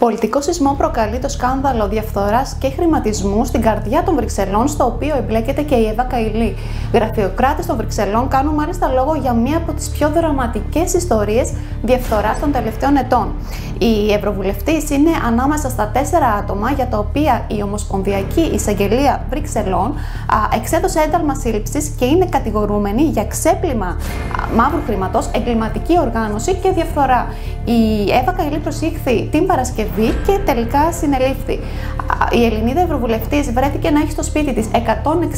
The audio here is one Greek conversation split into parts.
Πολιτικό σεισμό προκαλεί το σκάνδαλο διαφθοράς και χρηματισμού στην καρδιά των Βρυξελών, στο οποίο εμπλέκεται και η Εύα Καηλή. Γραφειοκράτες των Βρυξελών κάνουν μάλιστα λόγο για μία από τις πιο δραματικές ιστορίες διαφθοράς των τελευταίων ετών. Η Ευρωβουλευτής είναι ανάμεσα στα 4 άτομα για τα οποία η Ομοσπονδιακή Εισαγγελία Βρυξελών εξέδωσε ένταλμα σύλληψης και είναι κατηγορούμενη για ξέπλυμα μαύρου χρήματος, εγκληματική οργάνωση και διαφθορά. Η Εύα Καηλή προσήχθη την Παρασκευή και τελικά συνελήφθη. Η Ελληνίδα Ευρωβουλευτής βρέθηκε να έχει στο σπίτι της 160.000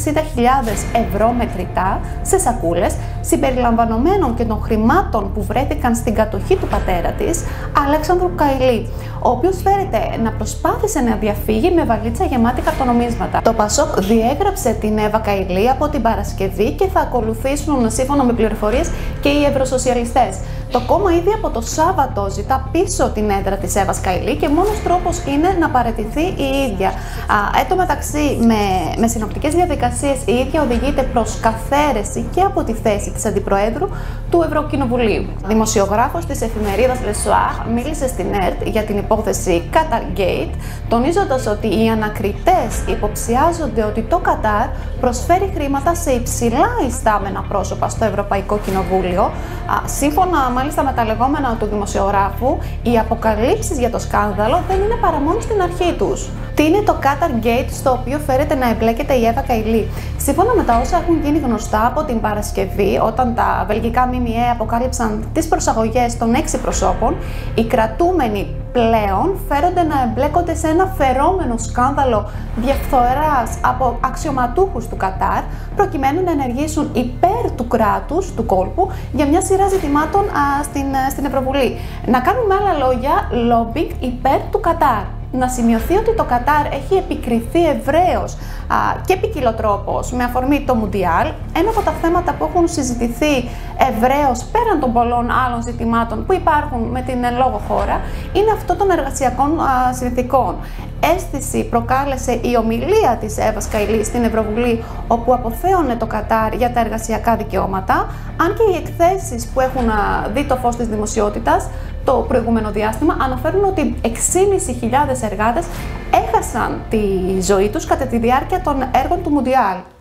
ευρώ μετρητά σε σακούλες, συμπεριλαμβανομένων και των χρημάτων που βρέθηκαν στην κατοχή του πατέρα της, Αλέξανδρου Καηλή, ο οποίος φέρεται να προσπάθησε να διαφύγει με βαλίτσα γεμάτη χαρτονομίσματα. Το Πασόκ διέγραψε την Εύα Καηλή από την Παρασκευή και θα ακολουθήσουν, σύμφωνα με πληροφορίες, και οι ευρωσοσιαλιστές. Το κόμμα ήδη από το Σάββατο ζητά πίσω την έδρα της Εύας Καηλή και μόνος τρόπος είναι να παραιτηθεί η ίδια. Εν τω μεταξύ, με συνοπτικές διαδικασίες, η ίδια οδηγείται προς καθαίρεση και από τη θέση της Αντιπροέδρου του Ευρωκοινοβουλίου. Δημοσιογράφος της εφημερίδας Le Soir μίλησε στην ΕΡΤ για την υπόθεση Qatar Gate, τονίζοντας ότι οι ανακριτές υποψιάζονται ότι το Κατάρ προσφέρει χρήματα σε υψηλά ιστάμενα πρόσωπα στο Ευρωπαϊκό Κοινοβούλιο. Σύμφωνα μάλιστα με τα λεγόμενα του δημοσιογράφου, οι αποκαλύψεις για το σκάνδαλο δεν είναι παρά μόνο στην αρχή τους. Τι είναι το Qatar Gate, στο οποίο φέρεται να εμπλέκεται η Εύα Καηλή? Σύμφωνα με τα όσα έχουν γίνει γνωστά από την Παρασκευή, όταν τα βελγικά ΜΜΕ αποκάλυψαν τις προσαγωγές των 6 προσώπων, οι κρατούμενοι πλέον φέρονται να εμπλέκονται σε ένα φερόμενο σκάνδαλο διαφθοράς από αξιωματούχους του Κατάρ, προκειμένου να ενεργήσουν υπέρ του κράτους, του κόλπου, για μια σειρά ζητημάτων στην Ευρωβουλή. Να κάνουν με άλλα λόγια lobbying υπέρ του Κατάρ. Να σημειωθεί ότι το Κατάρ έχει επικριθεί ευρέως και ποικιλοτρόπως με αφορμή το Μουντιάλ. Ένα από τα θέματα που έχουν συζητηθεί ευρέως πέραν των πολλών άλλων ζητημάτων που υπάρχουν με την εν λόγω χώρα είναι αυτό των εργασιακών συνθηκών. Αίσθηση προκάλεσε η ομιλία της Εύας Καηλή στην Ευρωβουλή, όπου αποθέωνε το Κατάρ για τα εργασιακά δικαιώματα, αν και οι εκθέσεις που έχουν δει το φως της δημοσιότητας το προηγούμενο διάστημα αναφέρουν ότι 6.500 εργάτες έχασαν τη ζωή τους κατά τη διάρκεια των έργων του Μουντιάλ.